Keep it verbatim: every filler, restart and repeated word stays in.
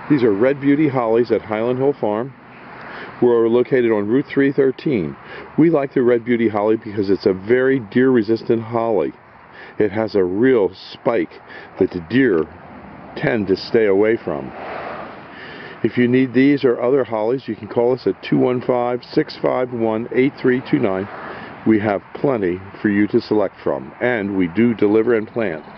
These are Red Beauty hollies at Highland Hill Farm. We're located on Route three thirteen. We like the Red Beauty holly because it's a very deer-resistant holly. It has a real spike that the deer tend to stay away from. If you need these or other hollies, you can call us at two one five, six five one, eight three two nine. We have plenty for you to select from, and we do deliver and plant.